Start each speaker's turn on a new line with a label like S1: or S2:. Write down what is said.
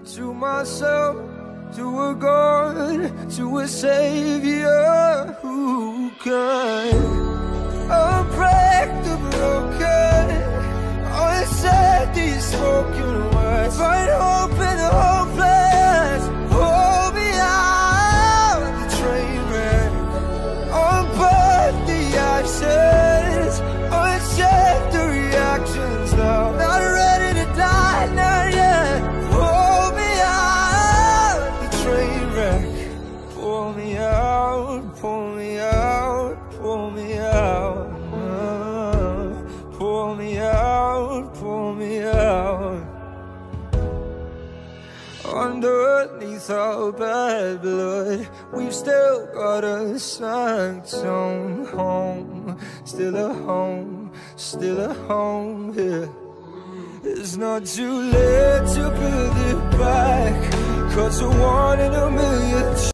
S1: to myself, to a God, to a Savior who can unbreak the broken, unsaid these spoken words, find hope in the hopeless, hold me out of the train wreck, unburn the ashes, uncheck the reactions now, not ready to die, not yet, hold me out of the train wreck, pull me out, pull me out, pull me out, pull me out, pull me out. Underneath our bad blood, we've still got a sanctum home, still a home, still a home here. It's not too late to build it back, 'cause a one in a million